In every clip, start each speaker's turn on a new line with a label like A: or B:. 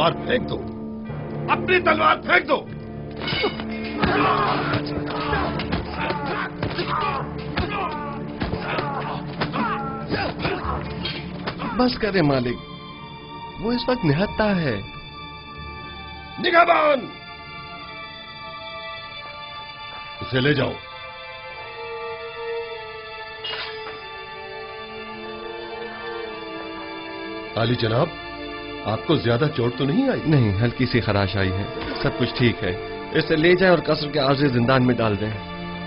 A: तलवार फेंक दो, अपनी तलवार फेंक दो।
B: बस करे मालिक, वो इस वक्त निहत्ता है।
A: निगाहबान, उसे ले जाओ। आली जनाब, आपको ज्यादा चोट तो नहीं आई?
B: नहीं, हल्की सी खराश आई है, सब कुछ ठीक है। इसे ले जाएं और कसर के आर्ज़ी जिंदान में डाल दें।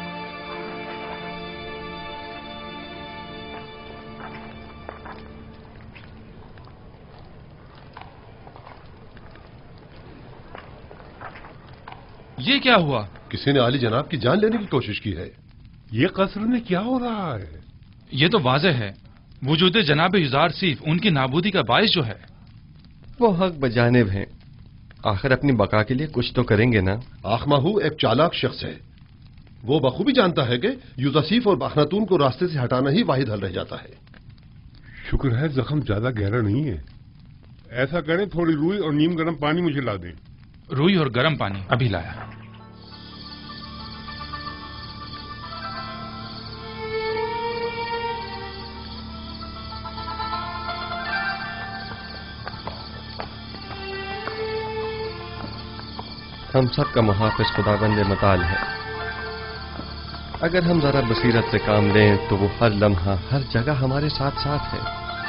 C: ये क्या हुआ?
A: किसी ने आली जनाब की जान लेने की कोशिश की है।
D: ये कसर में क्या हो रहा है?
C: ये तो वाज़ेह है, वजूद जनाब युज़ार सीफ उनकी नाबूदी का बाइस जो है।
B: वो हक बजानिब हैं, आखिर अपनी बका के लिए कुछ तो करेंगे ना।
A: आखमाहू एक चालाक शख्स है, वो बखूबी जानता है कि यूजासीफ और बाखनातून को रास्ते से हटाना ही वाहिद हल रह जाता है।
D: शुक्र है जख्म ज्यादा गहरा नहीं है। ऐसा करें, थोड़ी रूई और नीम गर्म पानी मुझे ला दें।
C: रूई और गर्म पानी अभी लाया।
B: हम सब का मुहाफिज खुदाबंद मताल है। अगर हम जरा बसीरत से काम लें तो वो हर लम्हा हर जगह हमारे साथ साथ है।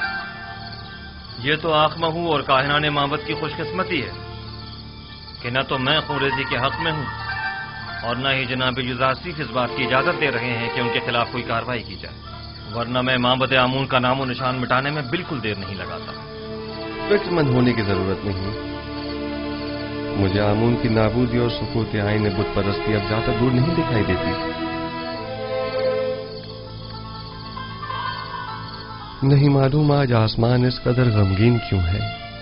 E: ये तो आखमहू और काहिनाने माबद की खुशकिस्मती है कि न तो मैं खुरेजी के हक में हूं और न ही जनाब युज़ासीफ इस बात की इजाजत दे रहे हैं कि उनके खिलाफ कोई कार्रवाई की जाए, वरना मैं माबद आमून का नामो निशान मिटाने में बिल्कुल देर नहीं लगाता।
B: फिक्रमंद होने की जरूरत नहीं, मुझे आमून की नाबूदी और सुकूत आईन बुत परस्ती अब ज्यादा दूर नहीं दिखाई देती। नहीं मालूम आज आसमान इस कदर गमगीन क्यों है।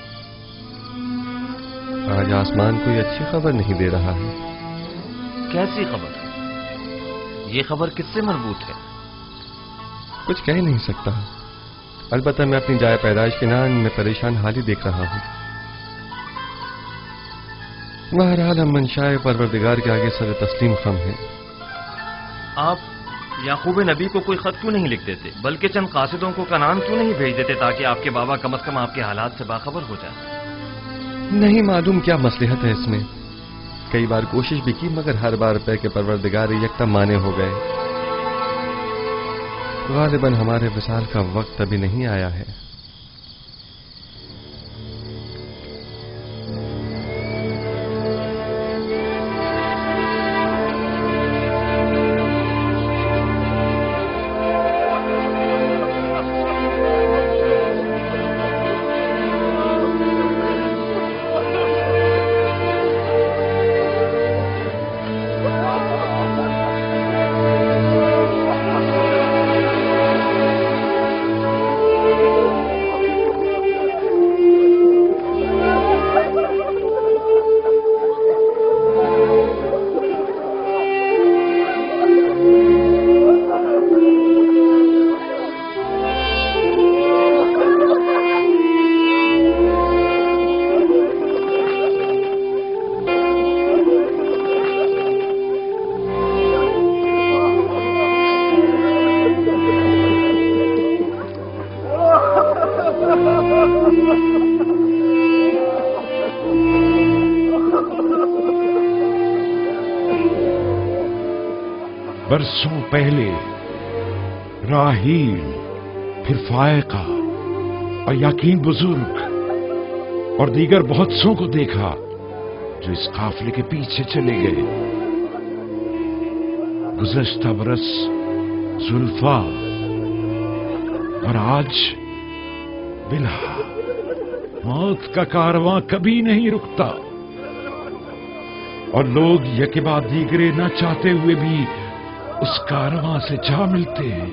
B: आज आसमान कोई अच्छी खबर नहीं दे रहा है।
E: कैसी खबर? ये खबर किससे मरबूत है?
B: कुछ कह नहीं सकता, अलबत्ता मैं अपनी जाए पैदाइश के नाम में परेशान हाल ही देख रहा हूं। बहरहाल हम मंशाए परवरदिगार के आगे सर तस्लीम खम हैं।
E: आप याकूब नबी को कोई खत क्यों नहीं लिख देते, बल्कि चंद कासिदों को कनान क्यों नहीं भेज देते ताकि आपके बाबा कम अज कम आपके हालात से बाखबर हो जाए?
B: नहीं मालूम क्या मसलहत है इसमें। कई बार कोशिश भी की मगर हर बार पे के परवरदिगार यकदम माने हो गए। गालिबन हमारे विसाल का वक्त अभी नहीं आया है।
F: बरसों पहले राहील, फिर फायका और याकीन बुजुर्ग और दीगर बहुत सौ को देखा जो इस काफिले के पीछे चले गए। गुज़श्ता बरस जुल्फा और आज बिल्हा। मौत का कारवां कभी नहीं रुकता और लोग यके बाद दीगरे न चाहते हुए भी उस कारवां से जा मिलते हैं।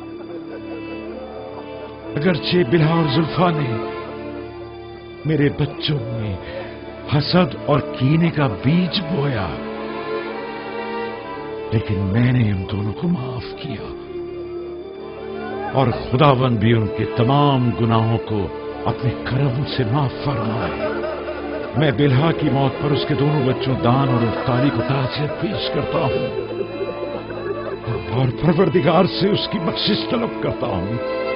F: अगरचे बिल्हा और जुल्फा ने मेरे बच्चों में हसद और कीने का बीज बोया, लेकिन मैंने उन दोनों को माफ किया और खुदावंद भी उनके तमाम गुनाहों को अपने करम से माफ फरमाए। मैं बिल्हा की मौत पर उसके दोनों बच्चों दान और इफ्तारी को ताज़ियत पेश करता हूं और परवरदिगार से उसकी बख्शिश तलब करता हूं।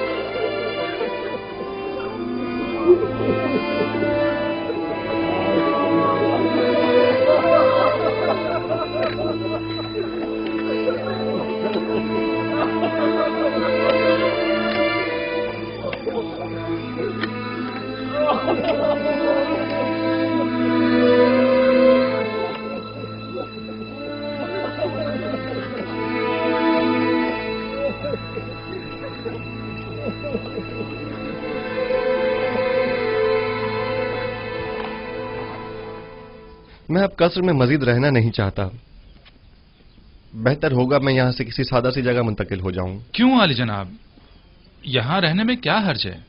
B: मैं अब कस्र में मजीद रहना नहीं चाहता। बेहतर होगा मैं यहां से किसी सादा सी जगह मुंतकिल हो जाऊं।
C: क्यों आली जनाब, यहां रहने में क्या हर्ज है?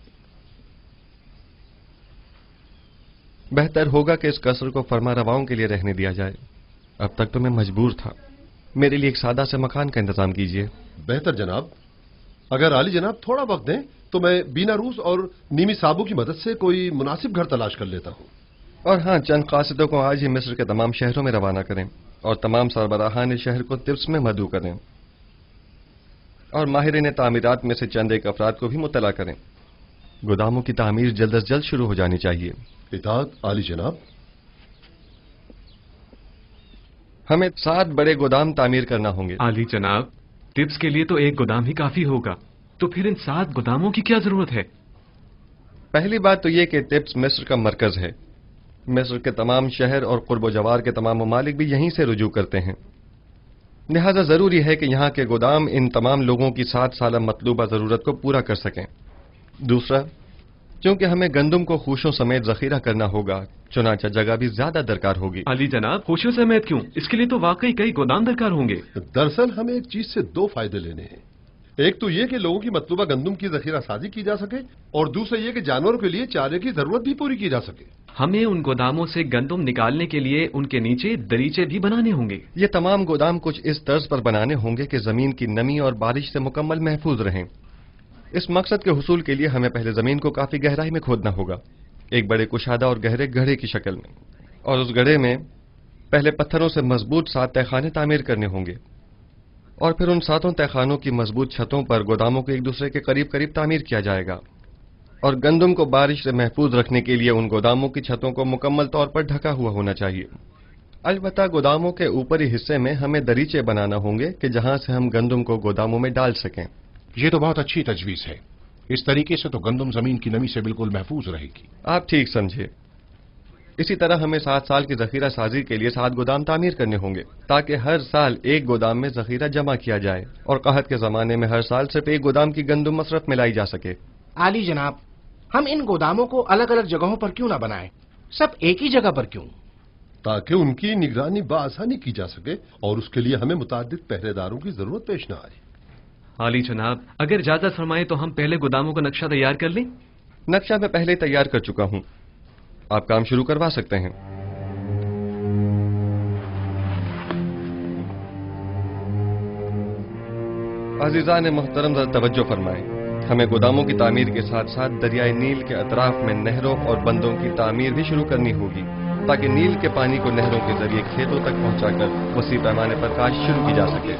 B: बेहतर होगा कि इस कस्र को फरमा रवाओं के लिए रहने दिया जाए। अब तक तो मैं मजबूर था। मेरे लिए एक सादा से मकान का इंतजाम कीजिए।
A: बेहतर जनाब, अगर आली जनाब थोड़ा वक्त दें तो मैं बीना रूस और नीमी साबू की मदद से कोई मुनासिब घर तलाश कर लेता हूं।
B: और हाँ, चंद कासिदों को आज ही मिस्र के तमाम शहरों में रवाना करें और तमाम सरबराहान शहर को तिब्स में मदऊ करें और माहिरीन तामीरात में से चंद एक अफराद को भी मुतला करें। गोदामों की तामीर जल्द अज जल्द शुरू हो जानी चाहिए।
A: इताअत आली जनाब।
B: हमें 7 बड़े गोदाम तामीर करना होंगे।
G: आली जनाब, तिब्स के लिए तो एक गोदाम ही काफी होगा, तो फिर इन 7 गोदामों की क्या जरूरत है?
B: पहली बात तो यह कि तिब्स मिस्र का मरकज है। मिस्र के तमाम शहर और कुर्ब जवार के तमाम ममालिक भी यहीं से रुजू करते हैं। लिहाजा जरूरी है कि यहाँ के गोदाम इन तमाम लोगों की 7 साल मतलूबा जरूरत को पूरा कर सकें। दूसरा, क्योंकि हमें गंदुम को खूशों समेत जखीरा करना होगा, चुनाचा जगह भी ज्यादा दरकार होगी।
G: अली जनाब, खूशों समेत क्यों? इसके लिए तो वाकई कई गोदाम दरकार होंगे।
A: दरअसल हमें एक चीज से 2 फायदे लेने हैं। एक तो ये कि लोगों की मतलूबा गंदुम की जखीरा साजी की जा सके और दूसरा ये कि जानवरों के लिए चारे की जरूरत भी पूरी की जा सके।
G: हमें उन गोदामों से गंदुम निकालने के लिए उनके नीचे दरीचे भी बनाने होंगे।
B: ये तमाम गोदाम कुछ इस तर्ज पर बनाने होंगे कि जमीन की नमी और बारिश से मुकम्मल महफूज रहें। इस मकसद के हुसूल के लिए हमें पहले जमीन को काफी गहराई में खोदना होगा, एक बड़े कुशादा और गहरे गड्ढे की शक्ल में, और उस गड्ढे में पहले पत्थरों से मजबूत 7 तहखाने तामीर करने होंगे और फिर उन 7 तहखानों की मजबूत छतों पर गोदामों को एक दूसरे के करीब करीब तामीर किया जाएगा। और गंदुम को बारिश से महफूज रखने के लिए उन गोदामों की छतों को मुकम्मल तौर पर ढका हुआ होना चाहिए। अलबत्ता गोदामों के ऊपरी हिस्से में हमें दरीचे बनाना होंगे कि जहां से हम गंदुम को गोदामों में डाल सकें।
F: ये तो बहुत अच्छी तजवीज है। इस तरीके से तो गंदुम जमीन की नमी से बिल्कुल महफूज रहेगी।
B: आप ठीक समझे। इसी तरह हमें 7 साल की जखीरा साजी के लिए 7 गोदाम तामीर करने होंगे ताकि हर साल एक गोदाम में जखीरा जमा किया जाए और कहत के जमाने में हर साल सिर्फ एक गोदाम की गंदुम मसरफ में लाई जा सके।
H: आली जनाब, हम इन गोदामों को अलग अलग जगहों पर क्यों ना बनाएं? सब एक ही जगह पर क्यों?
A: ताकि उनकी निगरानी बआसानी की जा सके और उसके लिए हमें मुताद्दिद पहरेदारों की जरूरत पेश न आए।
G: आली जनाब, अगर इजाजत फरमाए तो हम पहले गोदामों का नक्शा तैयार कर लें।
B: नक्शा मैं पहले तैयार कर चुका हूं, आप काम शुरू करवा सकते हैं। अजीजान मोहतरम, जरा तवज्जो फरमाएं। हमें गोदामों की तामीर के साथ साथ दरियाई नील के अतराफ में नहरों और बंदों की तामीर भी शुरू करनी होगी ताकि नील के पानी को नहरों के जरिए खेतों तक पहुंचाकर वसी पैमाने पर काश्त शुरू की जा सके।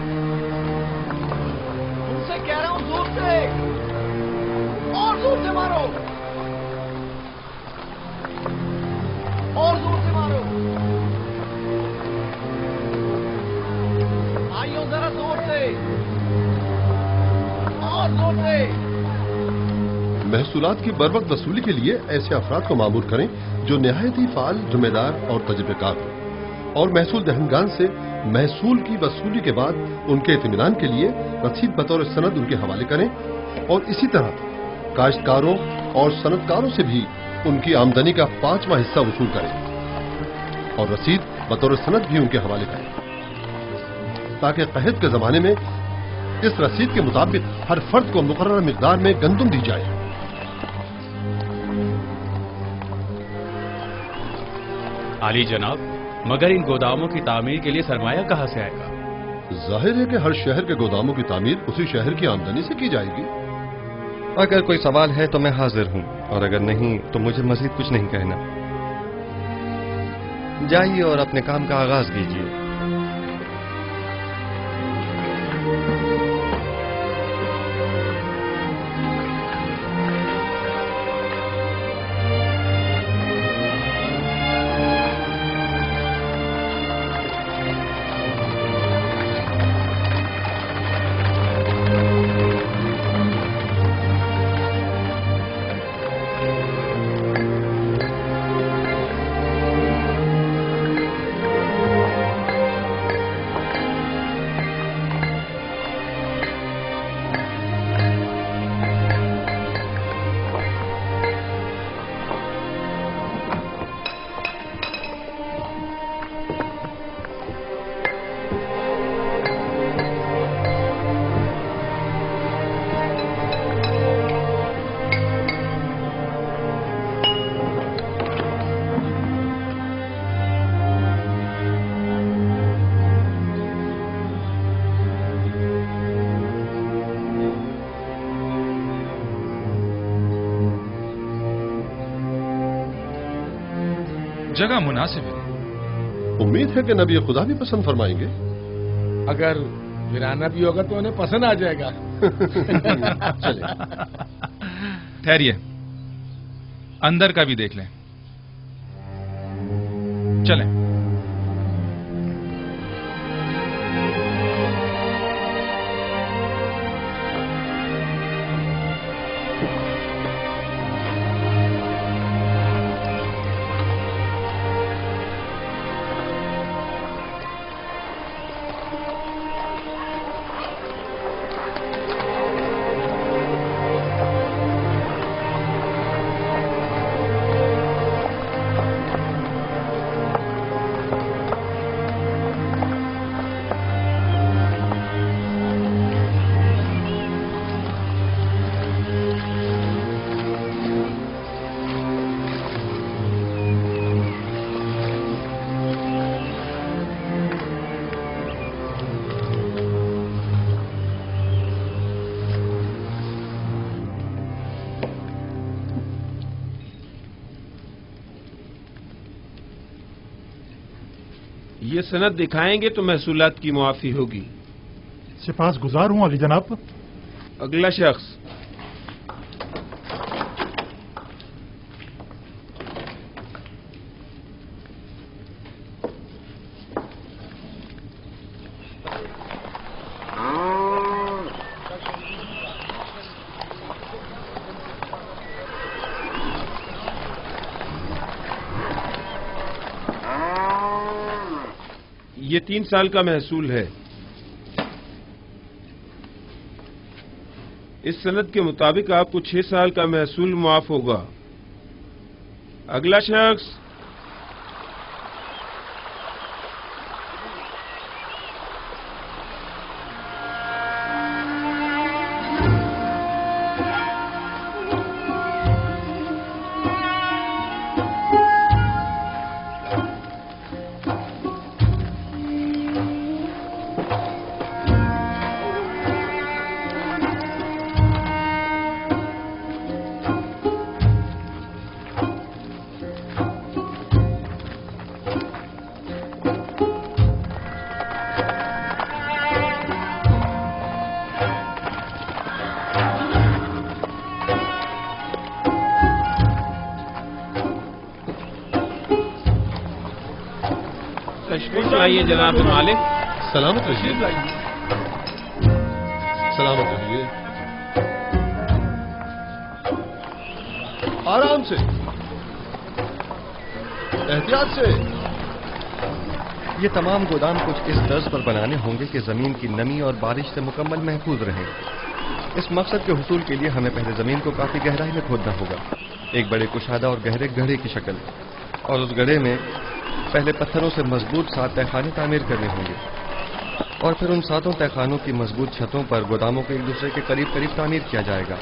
H: उनसे कह रहा हूं, जोर से और जोर से मारो, और जोर से मारो। आइयो जरा जोर से और जोर से।
A: महसूलात की बरवक्त वसूली के लिए ऐसे अफराद को मामूर करें जो निहायत ही फाल, जिम्मेदार और तजुर्बेकार हो और महसूल दहनगान से महसूल की वसूली के बाद उनके इत्मीनान के लिए रसीद बतौर सनद उनके हवाले करें और इसी तरह काश्तकारों और सनदकारों से भी उनकी आमदनी का 5वां हिस्सा वसूल करें और रसीद बतौर सनद भी उनके हवाले करें ताकि कहत के जमाने में इस रसीद के मुताबिक हर फर्द को मुकर्रर मिकदार में गंदुम दी जाए।
I: आली जनाब, मगर इन गोदामों की तामीर के लिए सरमाया कहां से आएगा?
A: जाहिर है कि हर शहर के गोदामों की तामीर उसी शहर की आमदनी से की जाएगी।
B: अगर कोई सवाल है तो मैं हाजिर हूं और अगर नहीं तो मुझे मजीद कुछ नहीं कहना। جائیے اور اپنے کام کا آغاز کیجیے۔
C: جگہ مناسب ہے۔
A: امید ہے کہ نبی خدا بھی پسند فرمائیں گے۔
H: اگر ویرانہ بھی ہوگا تو انہیں پسند آ جائے گا۔
A: چلے
C: ٹھہریے، اندر کا بھی دیکھ لیں۔ چلیں۔
J: یہ سند دکھائیں گے تو محصولات کی معافی ہوگی۔
K: سپاس گزار ہوں علی جناب۔
J: اگلا شخص۔ یہ 3 سال کا محصول ہے۔ اس سند کے مطابق آپ کو 6 سال کا محصول معاف ہوگا۔ اگلا شخص۔ تشریف لائیے جناب مالک۔
A: سلامت رہیے، سلامت رہیے، آرام سے، احتیاط سے۔
B: یہ تمام گودام کچھ اس طرز پر بنانے ہوں گے کہ زمین کی نمی اور بارش سے مکمل محفوظ رہیں۔ اس مقصد کے حصول کے لیے ہمیں پہلے زمین کو کافی گہرائی میں کھودنا ہوگا، ایک بڑے کشادہ اور گہرے گڑھے کی شکل، اور اس گڑھے میں پہلے پتھروں سے مضبوط 7 تہخانے تعمیر کرنے ہوں گے، اور پھر ان 7 تہخانوں کی مضبوط چھتوں پر گوداموں کو ایک دوسرے کے قریب قریب تعمیر کیا جائے گا۔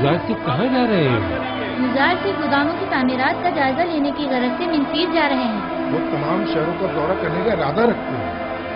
F: युजार सिर्फ कहाँ जा रहे हैं?
L: युजार सिर्फ गोदामों की तामीरात का जायजा लेने की गरज से मिनफीस जा रहे हैं।
H: वो तमाम शहरों का दौरा करने का इरादा रखते हैं।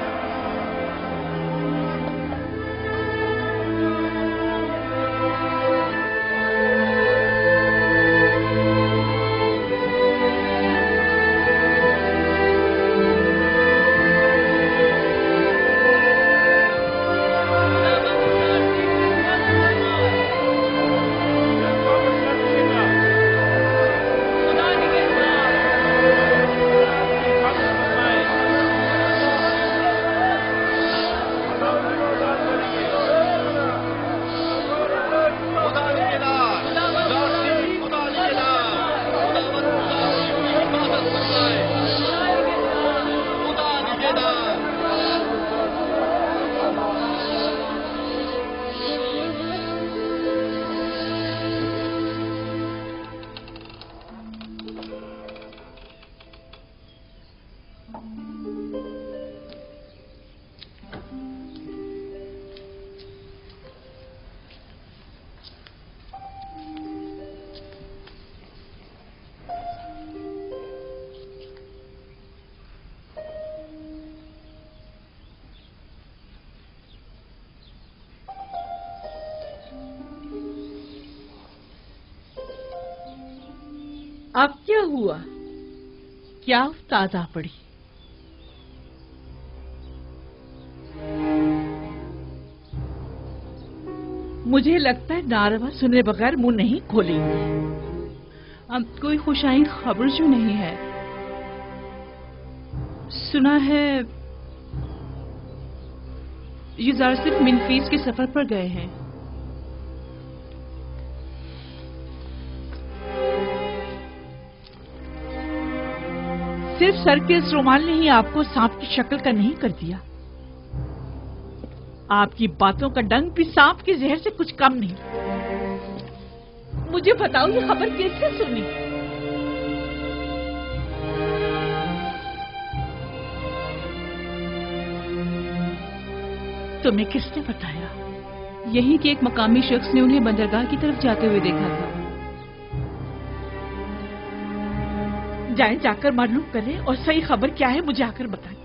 M: अब क्या हुआ? क्या ताजा पड़ी? मुझे लगता है नारवा सुने बगैर मुंह नहीं खोलेंगे।
N: अब कोई खुशाइन खबर जो नहीं है। सुना है युजार सिर्फ मिनफीस के सफर पर गए हैं।
M: सिर्फ सर के इस रुमाल ने ही आपको सांप की शक्ल का नहीं कर दिया। आपकी बातों का डंक भी सांप के जहर से कुछ कम नहीं। मुझे बताओ ये खबर कैसे सुनी? तुम्हें किसने बताया?
N: यही कि एक मकामी शख्स ने उन्हें बंदरगाह की तरफ जाते हुए देखा था।
M: जाएं, जाकर मालूम करें और सही खबर क्या है मुझे आकर बताएं।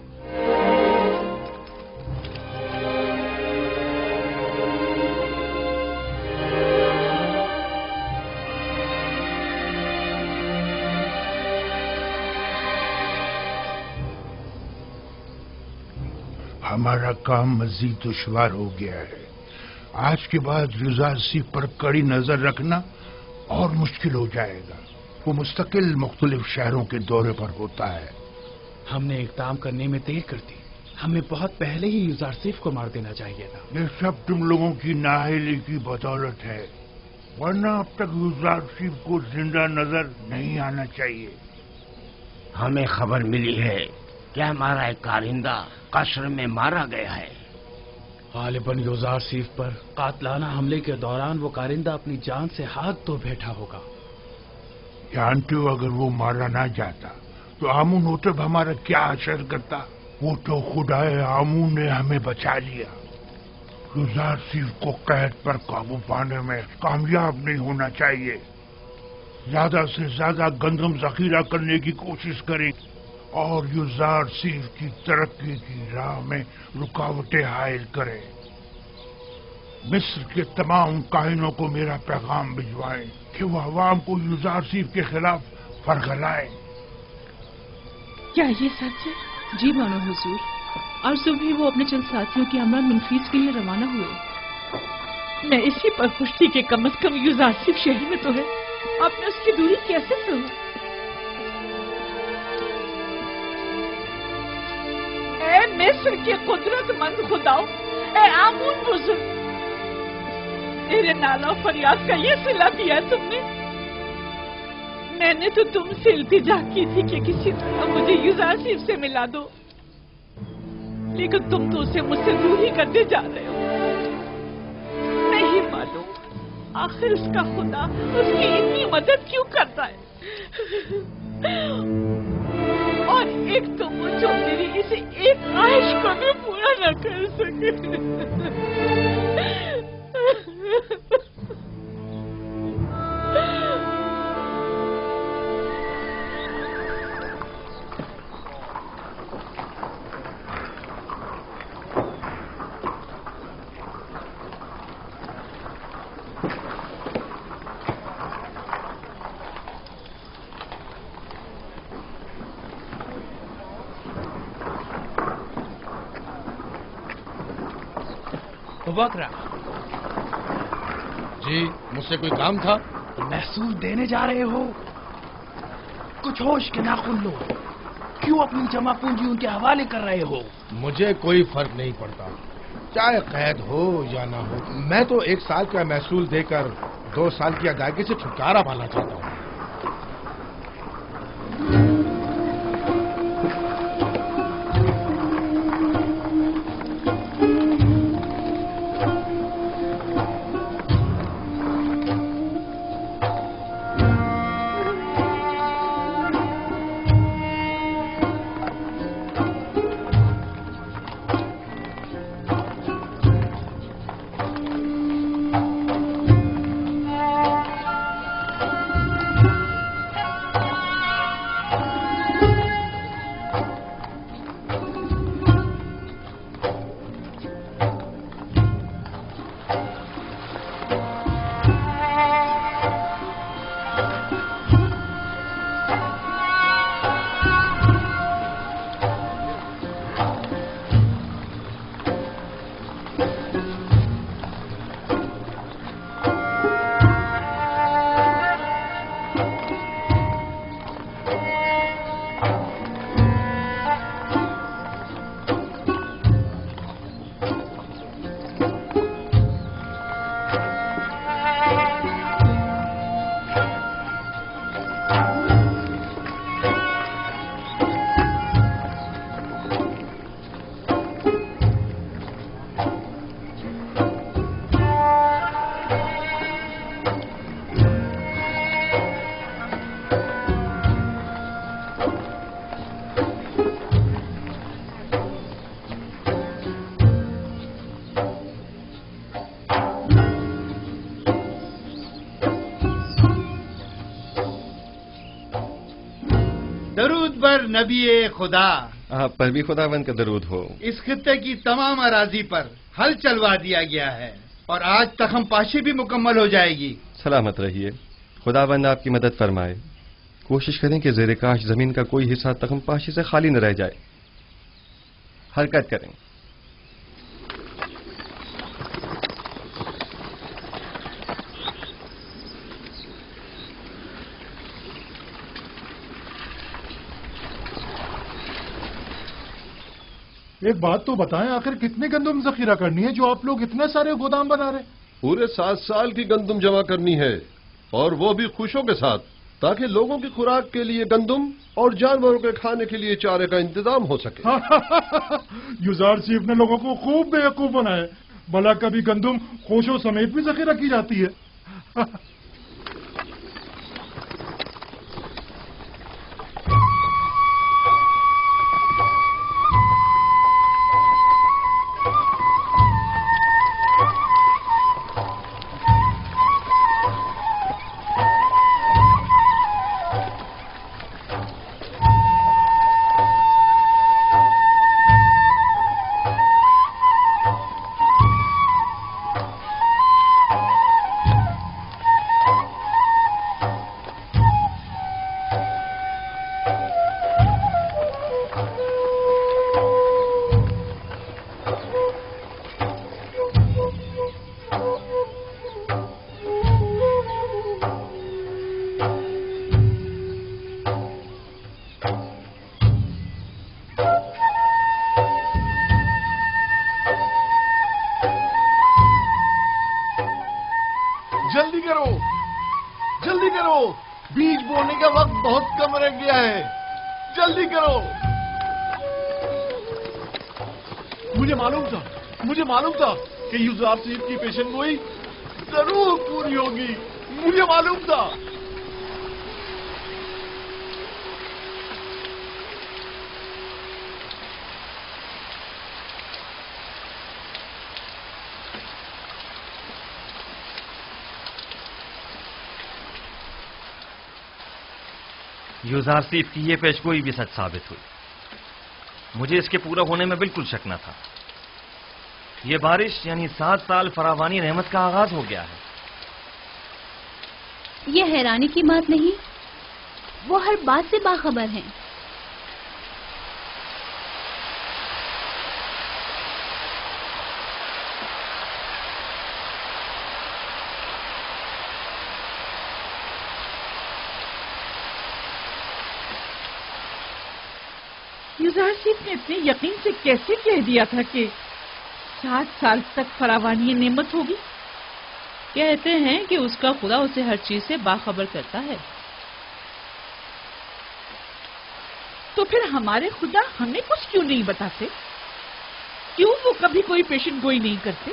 O: हमारा काम मजीद दुश्वार हो गया है। आज के बाद युजार सिर्फ पर कड़ी नजर रखना और मुश्किल हो जाएगा। वो मुस्तकिल मुख्तलिफ शहरों के दौरे पर होता है।
H: हमने इक़दाम करने में देर कर दी। हमें बहुत पहले ही युजार सिर्फ को मार देना चाहिए था।
O: ये सब तुम लोगों की नाअहली की बदौलत है, वरना अब तक युजार सिर्फ को जिंदा नजर नहीं आना चाहिए।
P: हमें खबर मिली है कि हमारा एक कारिंदा कश्र में मारा गया है।
H: गालिबन युजार सिर्फ पर कातलाना हमले के दौरान वो कारिंदा अपनी जान से हाथ धो बैठा होगा।
O: जानते हो, अगर वो मारा ना जाता तो आमून होतब हमारा क्या असर करता? वो तो खुदाए आमून ने हमें बचा लिया। युजार सिर्फ को कैद पर काबू पाने में कामयाब नहीं होना चाहिए। ज्यादा से ज्यादा गंदम जखीरा करने की कोशिश करें और युजार सिर्फ की तरक्की की राह में रुकावटें हायल करें। मिस्र के तमाम काहिनों को मेरा पैगाम भिजवाएं कि वो अवाम को युजार सिर्फ के खिलाफ फरगलाए।
M: क्या ये सच है?
N: जी मानो हुजूर। और सुबह वो अपने चंद साथियों के हमरा मिनफीस के लिए रवाना हुए।
M: मैं इसी पर खुश थी कि कम से कम युजार सिर्फ शहर में तो है। आपने उसकी दूरी कैसे सुनी? ए मिस्र के कुदरतमंद खुदाओं, ए आमून बुजुर्ग, तेरे नाला फरियाद का ये सिला दिया तुमने। मैंने तो तुमसे इल्तिजा की थी कि किसी तरह मुझे युजार सिर्फ से मिला दो, लेकिन तुम तो उसे मुझसे दूर ही करते जा रहे हो। नहीं मालूम आखिर उसका खुदा उसकी इतनी मदद क्यों करता है। और एक तो वो जो मेरी इसे एक ख्वाहिश को भी पूरा न कर सके।
H: बकरा
Q: जी, मुझसे कोई काम था?
H: महसूल देने जा रहे हो? कुछ होश के नाखुन लो। क्यों अपनी जमा पूंजी उनके हवाले कर रहे हो?
Q: मुझे कोई फर्क नहीं पड़ता, चाहे कैद हो या ना हो। मैं तो 1 साल का महसूल देकर 2 साल की अदायगी से छुटकारा पाना चाहता हूँ।
R: दरूद पर नबी खुदा,
B: आप पर भी खुदावंद का दरूद हो।
R: इस खित्ते की तमाम अराजी पर हल चलवा दिया गया है और आज तखम पाशी भी मुकम्मल हो जाएगी।
B: सलामत रहिए, खुदावंद आपकी मदद फरमाए। कोशिश करें कि ज़ेरे काश जमीन का कोई हिस्सा तखम पाशी से खाली न रह जाए। हरकत करें।
K: एक बात तो बताएं, आखिर कितने गंदम जखीरा करनी है जो आप लोग इतने सारे गोदाम बना रहे?
A: पूरे 7 साल की गंदम जमा करनी है, और वो भी खुशों के साथ, ताकि लोगों की खुराक के लिए गंदम और जानवरों के खाने के लिए चारे का इंतजाम हो सके।
K: युजार चीफ ने लोगों को खूब बेवकूफ बनाया। भला कभी गंदम खोशों समेत भी जखीरा की जाती है?
S: जल्दी करो, जल्दी करो, बीज बोने का वक्त बहुत कम रह गया है। जल्दी करो। मुझे मालूम था कि युजार चीफ की पेशन गोई जरूर पूरी होगी। मुझे मालूम था।
E: युजारसीफ की ये पेशगोई भी सच साबित हुई। मुझे इसके पूरा होने में बिल्कुल शक न था। ये बारिश यानी 7 साल फरावानी रहमत का आगाज हो गया है।
L: ये हैरानी की बात नहीं, वो हर बात से बाखबर हैं।
M: युज़ार सीफ ने इतने यकीन से कैसे कह दिया था कि 7 साल तक फरावानी नेमत होगी?
N: कहते हैं कि उसका खुदा उसे हर चीज से बाखबर करता है।
M: तो फिर हमारे खुदा हमें कुछ क्यों नहीं बताते? क्यों वो कभी कोई पेशेंट गोई नहीं करते?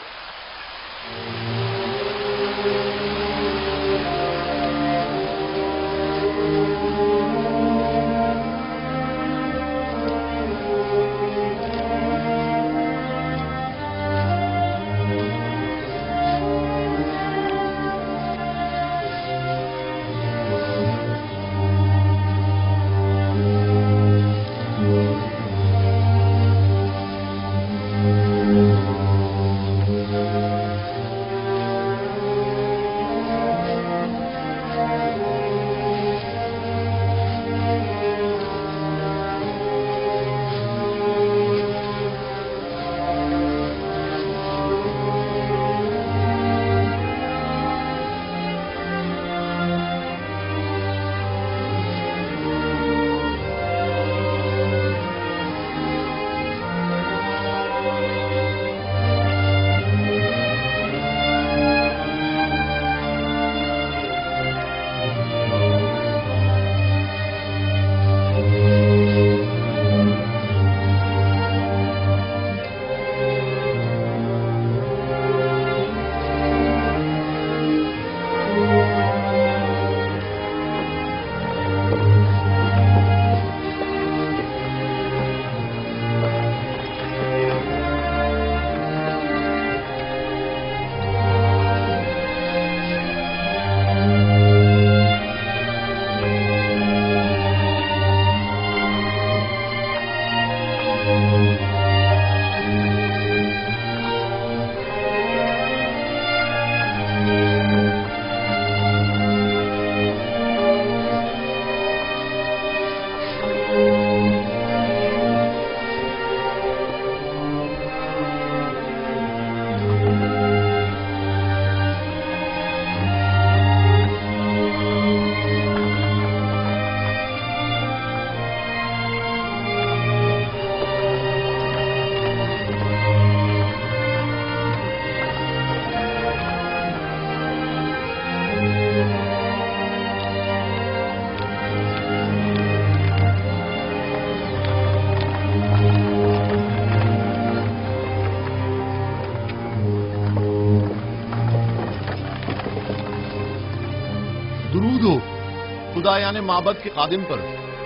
S: खुदायाने माबद के कादिम पर।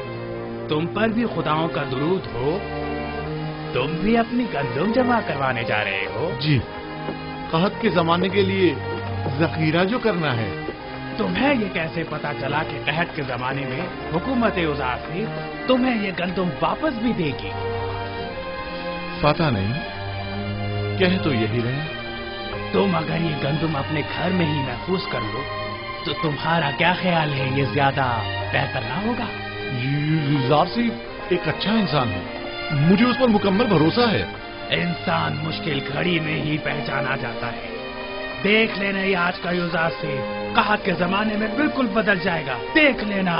H: तुम पर भी खुदाओं का दुरूद हो। तुम भी अपनी गंदुम जमा करवाने जा रहे हो?
S: जी, कहत के जमाने के लिए जखीरा जो करना है।
H: तुम्हें ये कैसे पता चला कि कहत के जमाने में हुकूमत उज़ासी तुम्हें ये गंदुम वापस भी देगी?
S: पता नहीं, कह तो यही रहे।
H: तुम अगर ये गंदुम अपने घर में ही महफूज कर लो तो तुम्हारा क्या ख्याल है, ये ज्यादा बेहतर ना होगा?
S: ज़ारसी एक अच्छा इंसान है, मुझे उस पर मुकम्मल भरोसा है।
H: इंसान मुश्किल घड़ी में ही पहचाना जाता है। देख लेना, ये आज का यूज़ासी कहत के जमाने में बिल्कुल बदल जाएगा, देख लेना।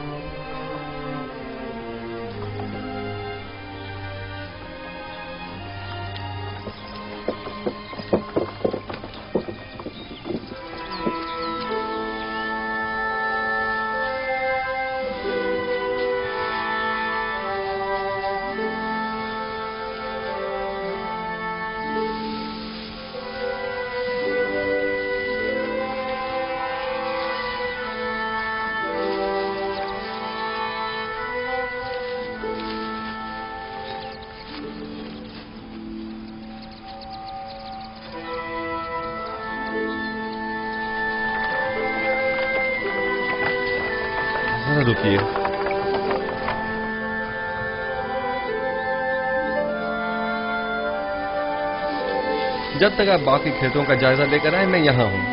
B: रुकिए, जब तक आप बाकी खेतों का जायजा लेकर आए मैं यहां हूं।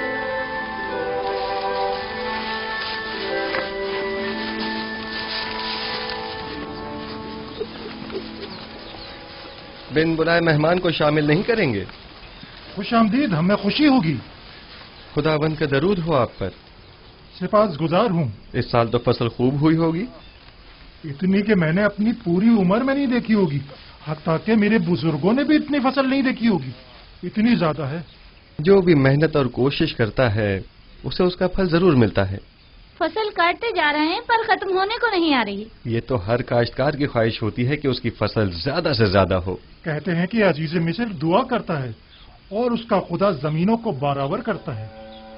B: बिन बुलाए मेहमान को शामिल नहीं करेंगे?
K: खुशामदीद, हमें खुशी होगी।
B: खुदावंद का दरूद हो आप पर।
K: सिपास गुजार हूं।
B: इस साल तो फसल खूब हुई होगी।
K: इतनी कि मैंने अपनी पूरी उम्र में नहीं देखी होगी। हत्ता कि मेरे बुजुर्गों ने भी इतनी फसल नहीं देखी होगी। इतनी ज्यादा है।
B: जो भी मेहनत और कोशिश करता है उसे उसका फल जरूर मिलता है।
L: फसल काटते जा रहे हैं पर खत्म होने को नहीं आ रही।
B: ये तो हर काश्तकार की ख्वाहिश होती है कि उसकी फसल ज्यादा से ज्यादा हो।
K: कहते हैं कि अजीज मिस्र दुआ करता है और उसका खुदा जमीनों को बराबर करता है।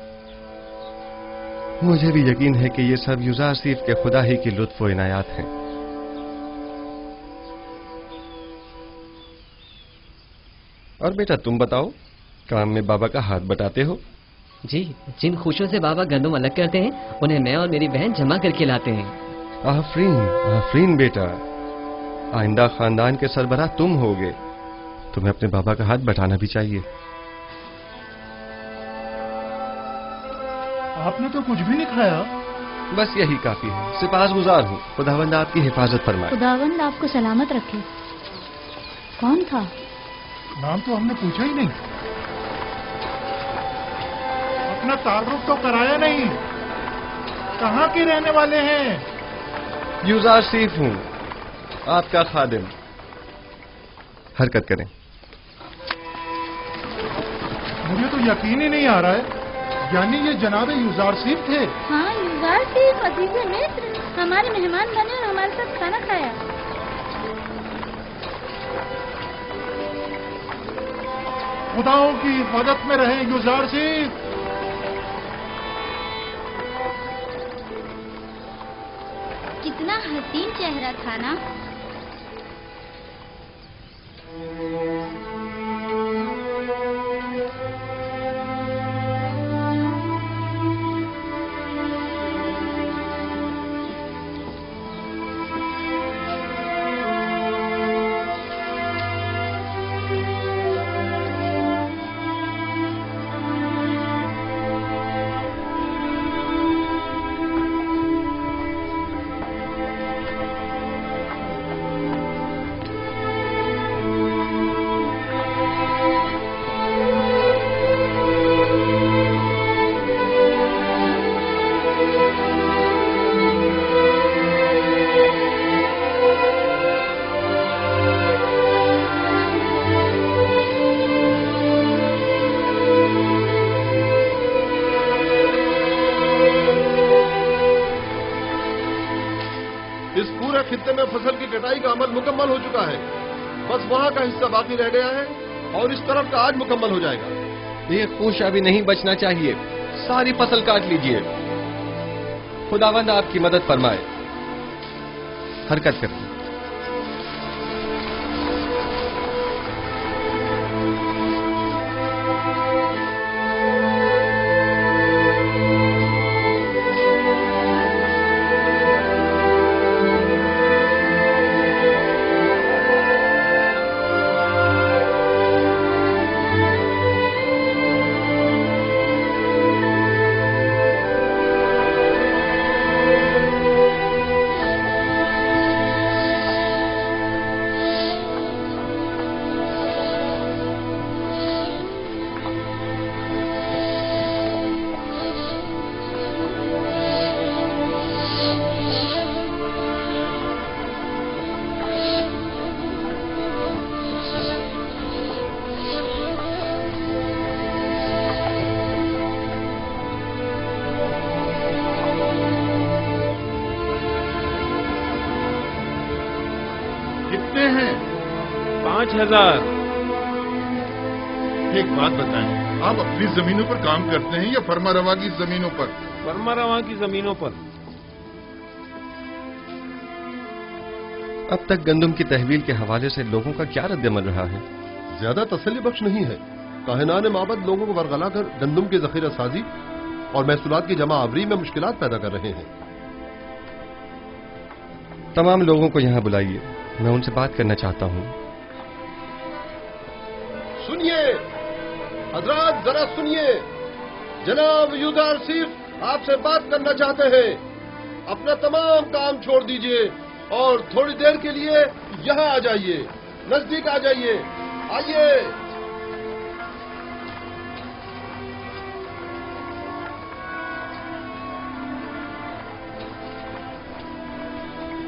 B: मुझे भी यकीन है कि ये सब यूजारसीफ के खुदा ही की लुत्फ व इनायात हैं। और बेटा तुम बताओ, काम में बाबा का हाथ बटाते हो?
T: जी, जिन खुशियों से बाबा गंदम अलग करते हैं उन्हें मैं और मेरी बहन जमा करके लाते हैं।
B: आफरीन आफरीन बेटा, आइंदा खानदान के सरबराह तुम होगे। तुम्हें अपने बाबा का हाथ बटाना भी चाहिए।
K: आपने तो कुछ भी नहीं खाया।
B: बस यही काफी है। सिपासगुजार हूँ। खुदावंद आपकी हिफाजत फरमाए।
L: खुदावंद आपको सलामत रखे। कौन था?
K: नाम तो हमने पूछा ही नहीं। अपना तारुफ तो कराया नहीं। कहाँ के रहने वाले हैं?
B: यूजारसीफ हूँ, आपका खादिम। हरकत करें।
K: मुझे तो यकीन ही नहीं आ रहा है, यानी ये जनाब यूजारसीफ थे।
L: हाँ, यूजारसीफ अजीज मिस्र हमारे मेहमान बने और हमारे साथ खाना खाया।
K: खुदाओं की हिफाजत में रहे यूजारसीफ।
L: कितना हसीन चेहरा था ना।
A: खित्ते में फसल की कटाई का अमल मुकम्मल हो चुका है। बस वहां का हिस्सा बाकी रह गया है और इस तरफ का आज मुकम्मल हो जाएगा।
B: एक पूछा भी नहीं बचना चाहिए। सारी फसल काट लीजिए। खुदावंद आपकी मदद फरमाए। हरकत करें।
J: कितने हैं? 5000।
S: एक बात बताएं, आप अपनी जमीनों पर काम करते हैं या फर्मा रवा की जमीनों पर?
J: फर्मा रवा की जमीनों पर।
B: अब तक गंदम की तहवील के हवाले से लोगों का क्या रद्दअमल रहा है?
A: ज्यादा तसल्ली बख्श नहीं है। काहिनान माबद लोगों को वरगला कर गंदम की जखीरा साजी और महसूलात की जमा आवरी में मुश्किलात पैदा कर रहे हैं।
B: तमाम लोगों को यहाँ बुलाइए, मैं उनसे बात करना चाहता हूँ।
A: सुनिए हजरात, जरा सुनिए। जनाब यूजारसीफ आपसे बात करना चाहते हैं। अपना तमाम काम छोड़ दीजिए और थोड़ी देर के लिए यहाँ आ जाइए, नजदीक आ जाइए। आइए।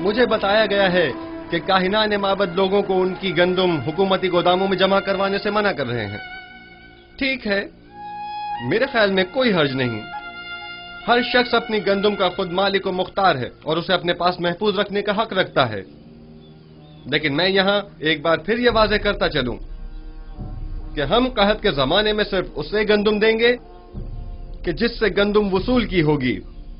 B: مجھے بتایا گیا ہے کہ کاہنان معبد لوگوں کو ان کی گندم حکومتی گوداموں میں جمع کروانے سے منع کر رہے ہیں۔ ٹھیک ہے، میرے خیال میں کوئی حرج نہیں۔ ہر شخص اپنی گندم کا خود مالک و مختار ہے اور اسے اپنے پاس محفوظ رکھنے کا حق رکھتا ہے، لیکن میں یہاں ایک بار پھر یہ واضح کرتا چلوں کہ ہم قحط کے زمانے میں صرف اسے گندم دیں گے کہ جس سے گندم وصول کی ہوگی،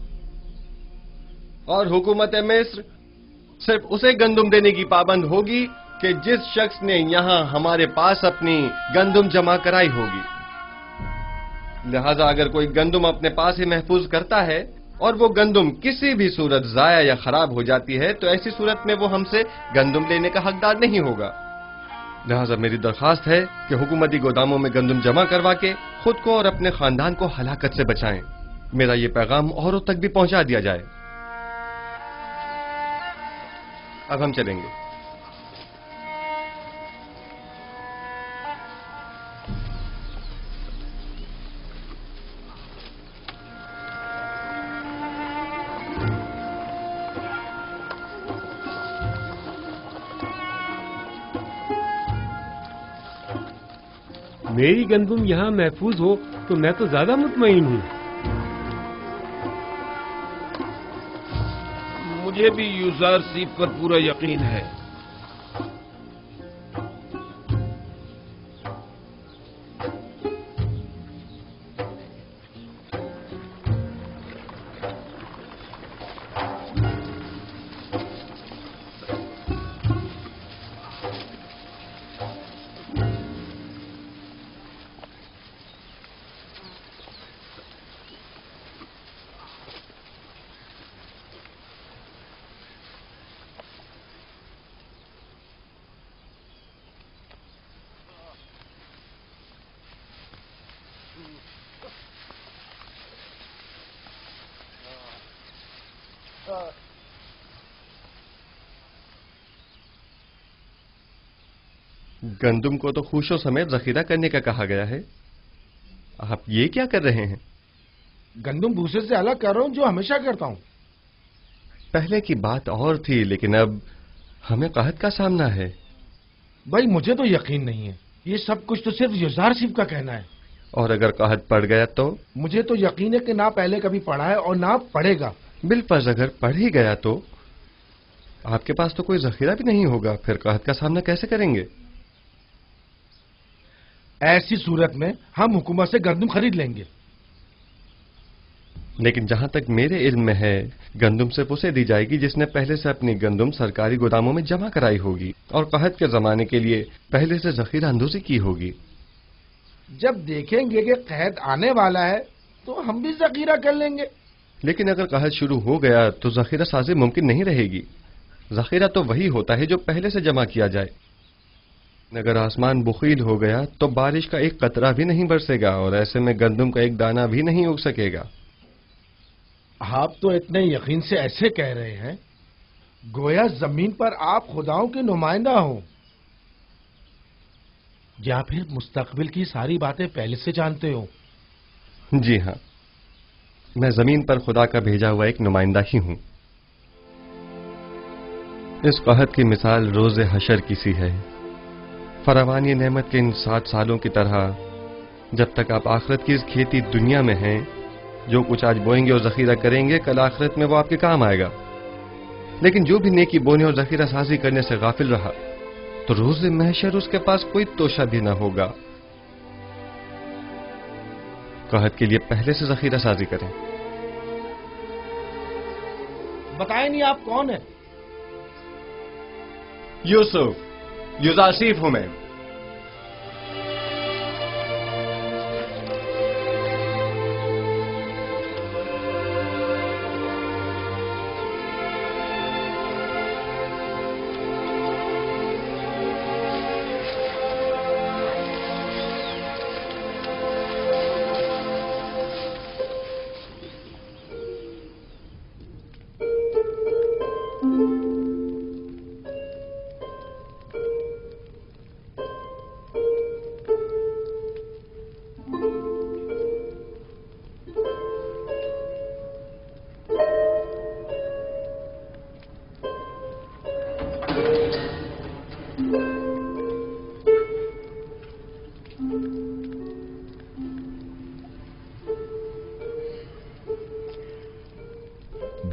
B: اور حکومت مصر صرف اسے گندم دینے کی پابند ہوگی کہ جس شخص نے یہاں ہمارے پاس اپنی گندم جمع کرائی ہوگی۔ لہذا اگر کوئی گندم اپنے پاس ہی محفوظ کرتا ہے اور وہ گندم کسی بھی صورت ضائع یا خراب ہو جاتی ہے تو ایسی صورت میں وہ ہم سے گندم لینے کا حقدار نہیں ہوگا۔ لہذا میری درخواست ہے کہ حکومتی گوداموں میں گندم جمع کروا کے خود کو اور اپنے خاندان کو ہلاکت سے بچائیں۔ میرا یہ پیغام اوروں تک بھی پہنچا دیا جائے۔ اب ہم چلیں گے۔
J: میری گندم یہاں محفوظ ہو تو میں تو زیادہ مطمئن ہوں۔
S: مجھے بھی یوزار سیف پر پورا یقین ہے۔
B: گندم کو تو خوشوں سمیت ذخیرہ کرنے کا کہا گیا ہے، آپ یہ کیا کر رہے ہیں؟
Q: گندم بھوسے سے الگ کر رہا ہوں جو ہمیشہ کرتا ہوں۔
B: پہلے کی بات اور تھی، لیکن اب ہمیں قحط کا سامنا ہے۔
Q: بھائی مجھے تو یقین نہیں ہے، یہ سب کچھ تو صرف یوزار سیف کا کہنا ہے۔
B: اور اگر قحط پڑ گیا تو؟
Q: مجھے تو یقین ہے کہ نہ پہلے کبھی پڑھا ہے اور نہ پڑھے گا۔
B: بالفرض اگر پڑھ ہی گیا تو آپ کے پاس تو کوئی ذخیرہ بھی نہیں ہوگا، پھر قحط کا سامنا کیسے کریں گے؟
Q: ایسی صورت میں ہم حکومت سے گندم خرید لیں گے۔
B: لیکن جہاں تک میرے علم میں ہے، گندم صرف اسے دی جائے گی جس نے پہلے سے اپنی گندم سرکاری گوداموں میں جمع کرائی ہوگی اور قحط کے زمانے کے لیے پہلے سے ذخیرہ اندوزی کی ہوگی۔
Q: جب دیکھیں گے کہ قحط آنے والا ہے تو ہم بھی ذخیرہ کر لیں گے۔
B: لیکن اگر قحط شروع ہو گیا تو ذخیرہ سازی ممکن نہیں رہے گی۔ ذخیرہ تو وہی ہوتا ہے جو پہلے سے جمع کیا جائے۔ اگر آسمان بخیل ہو گیا تو بارش کا ایک قطرہ بھی نہیں برسے گا اور ایسے میں گندم کا ایک دانہ بھی نہیں اگ سکے گا۔
Q: آپ تو اتنے یقین سے ایسے کہہ رہے ہیں گویا زمین پر آپ خداؤں کے نمائندہ ہوں، یا پھر مستقبل کی ساری باتیں پہلے سے جانتے ہو؟
B: جی ہاں، میں زمین پر خدا کا بھیجا ہوا ایک نمائندہ ہی ہوں۔ اس قحط کی مثال روز حشر کی سی ہے۔ فراوانی نعمت کے ان 7 سالوں کی طرح جب تک آپ آخرت کی اس کھیتی دنیا میں ہیں، جو کچھ آج بوئیں گے اور ذخیرہ کریں گے کل آخرت میں وہ آپ کے کام آئے گا۔ لیکن جو بھی نیکی بونے اور ذخیرہ سازی کرنے سے غافل رہا تو روز محشر اس کے پاس کوئی توشہ بھی نہ ہوگا۔ قحط کے لیے پہلے سے ذخیرہ سازی کریں۔
Q: بتائیں نہیں آپ کون ہیں؟
B: یوسف، یوزاسیف ہوں میں۔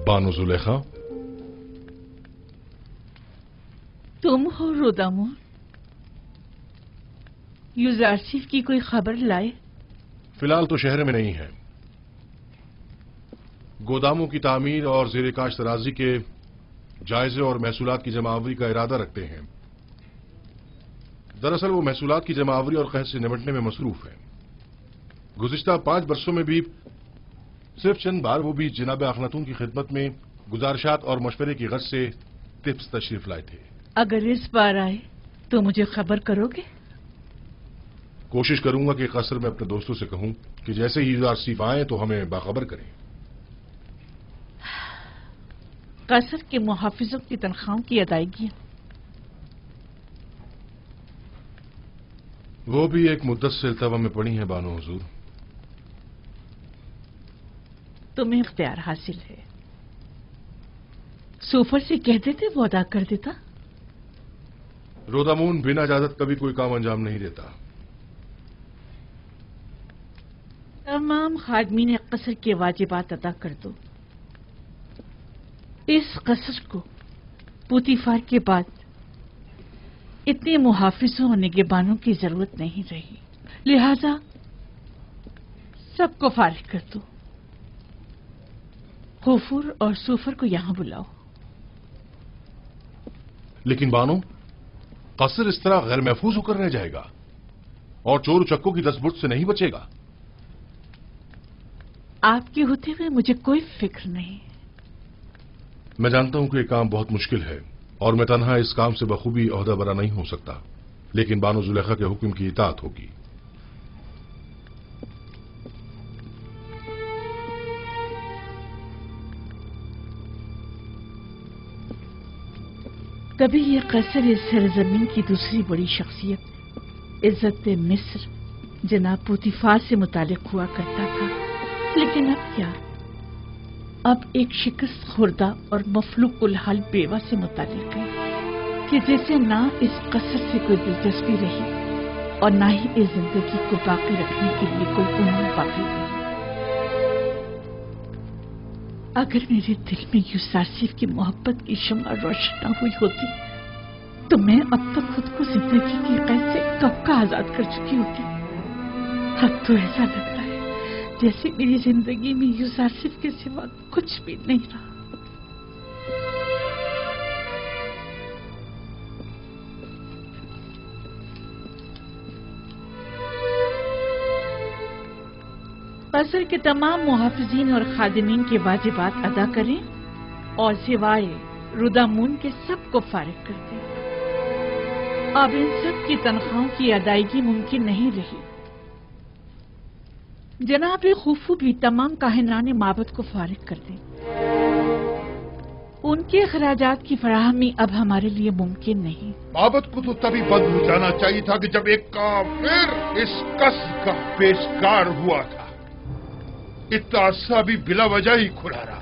U: बानो जुलेखा,
M: तुम हो रुदामुन? युजारसिफ की कोई खबर लाए?
U: फिलहाल तो शहर में नहीं है। गोदामों की तामीर और ज़ेर काश तराजी के जायजे और महसूलात की जमावरी का इरादा रखते हैं। दरअसल वो महसूलात की जमावरी और क़हत से निपटने में मसरूफ है। गुज़िश्ता 5 बरसों में भी सिर्फ चंद बार वो भी जनाब अखनातून की खिदमत में गुजारिशात और मशवरे की गर्ज से टिप्स तशरीफ लाए थे।
M: अगर इस बार आए तो मुझे खबर करोगे?
U: कोशिश करूंगा कि कसर में अपने दोस्तों से कहूं कि जैसे ही युजारसिफ आए तो हमें बाखबर करें।
M: कसर के मुहाफिजों की तनख्वाहों की अदायगी
U: वो भी एक मुद्दत से इल्तवा में पड़ी है बानो हुजूर।
M: तुम्हें इख्तियार हासिल है। सूफर से कह देते वो अदा कर देता।
U: रोदामून बिना इजाजत कभी कोई काम अंजाम नहीं देता।
M: तमाम खादमीन कसर के वाजिबात अदा कर दो। इस कसर को पुतीफार के बाद इतने मुहाफिजों और निगहबानों की जरूरत नहीं रही, लिहाजा सबको फारिग कर दो। गफूर और सूफर को यहां बुलाओ।
U: लेकिन बानो, कसर इस तरह गैर महफूज होकर रह जाएगा और चोर चक्कों की दस्तबुर्द से नहीं बचेगा।
M: आपके होते हुए मुझे कोई फिक्र नहीं।
U: मैं जानता हूं कि यह काम बहुत मुश्किल है और मैं तन्हा इस काम से बखूबी ओहदा बरा नहीं हो सकता, लेकिन बानो जुलेखा के हुक्म की इताअत होगी।
M: कभी ये कसर इस सरजमीन की दूसरी बड़ी शख्सियत इज्जत मिस्र जनाब पुतीफार से मुतालिक हुआ करता था, लेकिन अब क्या? अब एक शिकस्त खुर्दा और मफलूकुल हाल बेवा से मुतालिक है कि जैसे ना इस कसर से कोई दिलचस्पी रही और ना ही इस जिंदगी को बाकी रखने के लिए कोई उम्मीद बाकी रही। अगर मेरे दिल में युजारसिफ की मोहब्बत की शम्मा रोशन न हुई होती तो मैं अब तक खुद को जिंदगी की कैद से कब का आजाद कर चुकी होती। अब तो ऐसा लगता है जैसे मेरी जिंदगी में युजारसिफ के सिवा कुछ भी नहीं रहा। कसर के तमाम मुहाफिजीन और खादिमीन के वाजिबात अदा करें और सिवाय रुदामून के सबको फारिग कर दें। अब इन सब की तनख्वाहों की अदायगी मुमकिन नहीं रही। जनाब खुफू भी तमाम काहिनाने माबद को फारिग कर दें। उनके अखराजात की फराहमी अब हमारे लिए मुमकिन नहीं।
O: माबद को तो तभी बंद हो जाना चाहिए था कि जब एक काफिर इस कसर का पेशकार हुआ था। इतना अरसा भी बिला वजह ही खुला रहा।